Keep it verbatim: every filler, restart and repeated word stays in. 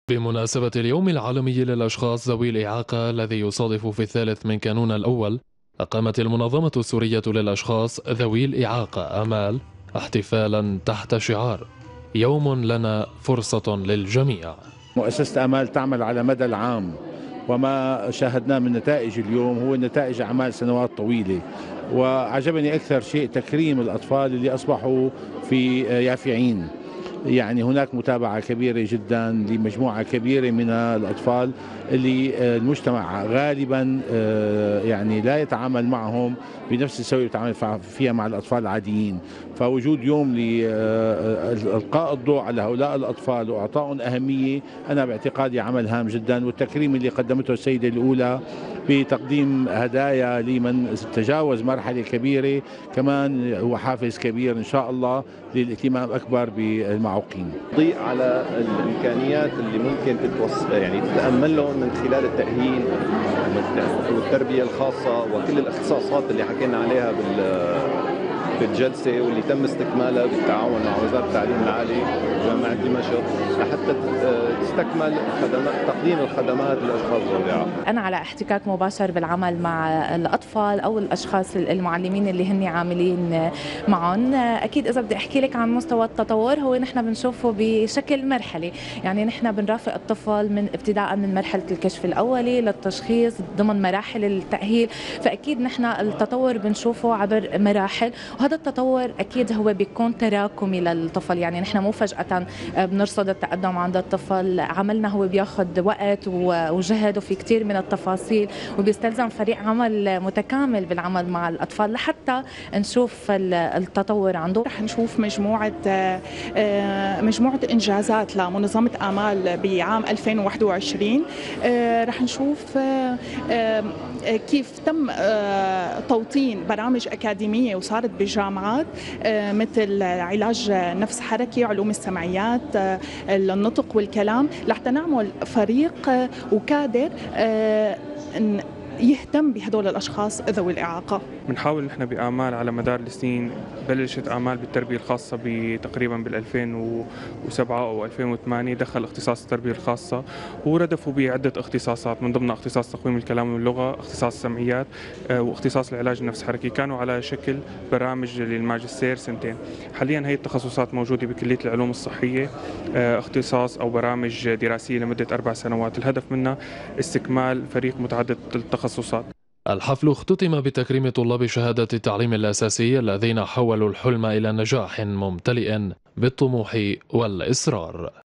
بمناسبة اليوم العالمي للأشخاص ذوي الإعاقة الذي يصادف في الثالث من كانون الأول، أقامت المنظمة السورية للأشخاص ذوي الإعاقة آمال احتفالا تحت شعار يوم لنا فرصة للجميع. مؤسسة آمال تعمل على مدى العام، وما شاهدناه من نتائج اليوم هو نتائج أعمال سنوات طويلة. وعجبني أكثر شيء تكريم الأطفال اللي أصبحوا في يافعين. يعني هناك متابعة كبيرة جدا لمجموعة كبيرة من الأطفال اللي المجتمع غالبا يعني لا يتعامل معهم بنفس السوية اللي يتعامل فيها مع الأطفال العاديين. فوجود يوم لإلقاء الضوء على هؤلاء الأطفال وإعطائهم أهمية، أنا باعتقادي عمل هام جدا. والتكريم اللي قدمته السيدة الأولى بتقديم هدايا لمن تجاوز مرحلة كبيرة كمان هو حافز كبير إن شاء الله للاهتمام أكبر بالمعوقين. ضيء على الإمكانيات اللي ممكن تتوص... يعني تتأمل لهم من خلال التأهيل والتربية الخاصة وكل الاختصاصات اللي حكينا عليها بال بالجلسة واللي تم استكمالها بالتعاون مع وزارة التعليم العالي وجامعة دمشق لحتى تستكمل خدمات تقديم الخدمات للأشخاص ذوي الإعاقة. أنا على احتكاك مباشر بالعمل مع الأطفال أو الأشخاص المعلمين اللي هن عاملين معهم. أكيد إذا بدي أحكي لك عن مستوى التطور هو نحن بنشوفه بشكل مرحلي، يعني نحن بنرافق الطفل من ابتداء من مرحلة الكشف الأولي للتشخيص ضمن مراحل التأهيل. فأكيد نحن التطور بنشوفه عبر مراحل، وهذا التطور أكيد هو بيكون تراكمي للطفل. يعني نحن مو فجأة بنرصد التقدم عند الطفل، عملنا هو بياخد وقت وجهد وفي كتير من التفاصيل، وبيستلزم فريق عمل متكامل بالعمل مع الأطفال لحتى نشوف التطور عنده. رح نشوف مجموعة مجموعة إنجازات لمنظمة آمال بعام ألفين وواحد وعشرين. رح نشوف كيف تم توطين برامج أكاديمية وصارت بجامعات مثل علاج نفس حركي، علوم السمعيات، النطق والكلام، لحتى نعمل فريق وكادر يهتم بهدول الأشخاص ذوي الإعاقة. بنحاول نحن بآمال على مدار السنين، بلشت آمال بالتربية الخاصة تقريبا بال ألفين وسبعة أو ألفين وثمانية، دخل اختصاص التربية الخاصة وردفوا بعدة اختصاصات، من ضمنها اختصاص تقويم الكلام واللغة، اختصاص السمعيات، واختصاص العلاج النفس حركي. كانوا على شكل برامج للماجستير سنتين. حاليا هي التخصصات موجودة بكلية العلوم الصحية، اختصاص أو برامج دراسية لمدة أربع سنوات. الهدف منها استكمال فريق متعدد التخصصات. الحفل اختتم بتكريم طلاب شهادة التعليم الأساسي الذين حولوا الحلم إلى نجاح ممتلئ بالطموح والإصرار.